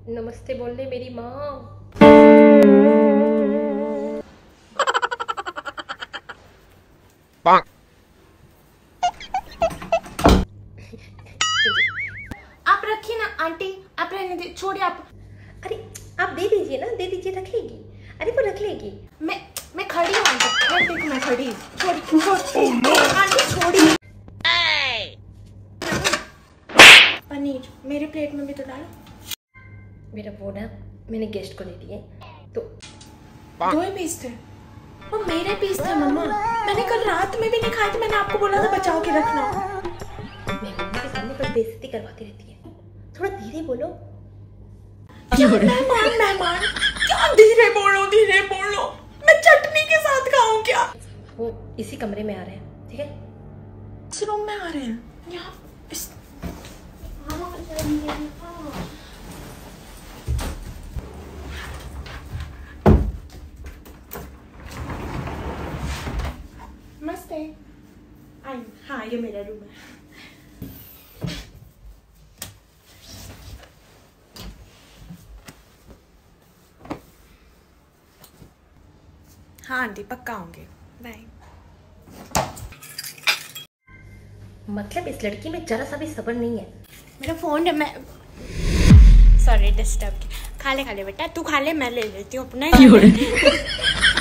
नमस्ते बोलने मेरी माँ। आप रखिए ना आंटी, आप रहने दे, छोड़िए आप। अरे आप दे दीजिए ना, दे दीजिए, रख लेगी। अरे वो रख लेगी। मैं खड़ी हूँ आंटी, देखो मैं खड़ी हूँ। छोड़िए आंटी, छोड़िए। पनीर मेरे प्लेट में भी तो डालो। मेरा वो ना मैंने गेस्ट को दे दिए तो 2 ही पीस थे, वो मेरे पीस थे मम्मा। मैंने कल रात में भी नहीं खाए थे, मैंने आपको बोला था बचाओ के रखना। मेहमान के सामने बस बेइज्जती करवाती रहती है, थोड़ा धीरे बोलो। क्या मेहमान क्या धीरे बोलो, मैं चटनी के साथ खाऊं क्या? वो इसी कमरे में आ रहे हैं, ठीक है? इस रूम में आ रहे हैं, यहाँ इस मस्त है। हाँ ये मेरा रूम है। हाँ आंटी पक्का आऊंगी, बाय। मतलब इस लड़की में जरा सा भी सब्र नहीं है। मेरा फोन है, मैं सॉरी डिस्टर्ब किया। खा ले बेटा, तू खा ले, मैं ले लेती हूँ अपना।